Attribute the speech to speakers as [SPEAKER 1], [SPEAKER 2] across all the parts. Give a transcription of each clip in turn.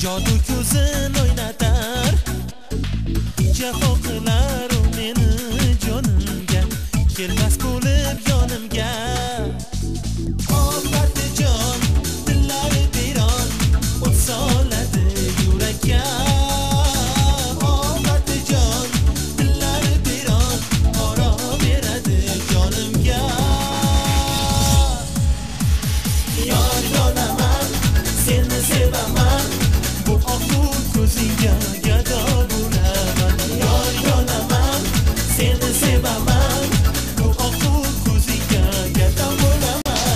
[SPEAKER 1] jodu ko'zin o'ynatar, jafo qilar u meni jonimga, kelmas bo'lib yonimga. Ofatjon dillari biron o't soladi yurakka. Ofatjon dillari biron oro beradi jonimga. Yor yonaman, seni sevaman, bu oqu ko'zingga gado bo'laman. Yor yonaman, seni sevaman, bu oqu ko'zingga gado bo'laman.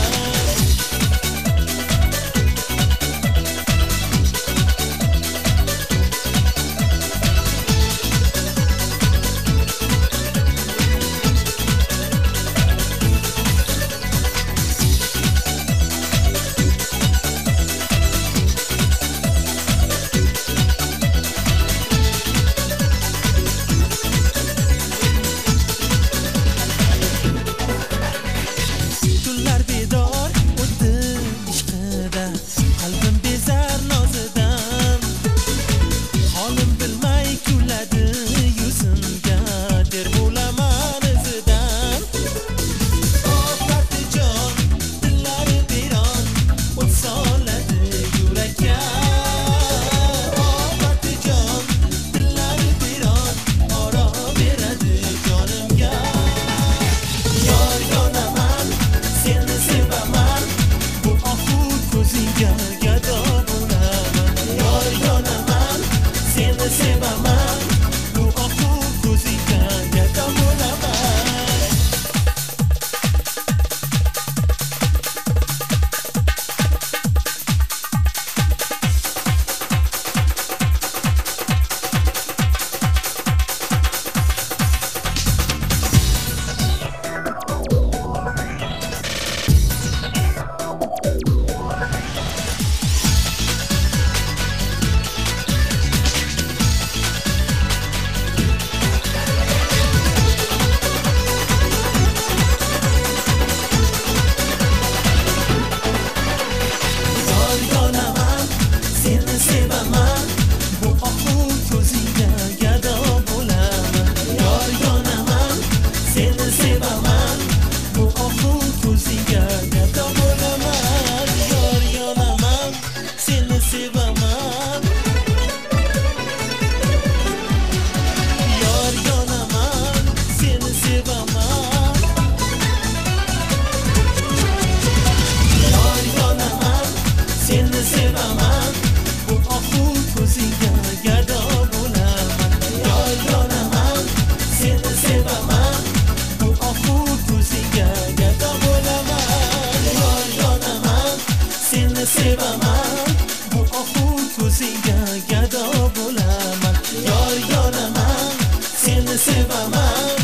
[SPEAKER 1] Sevaman, bu oqu ko'zingga gado bo'laman. Yor yonaman, seni sevaman.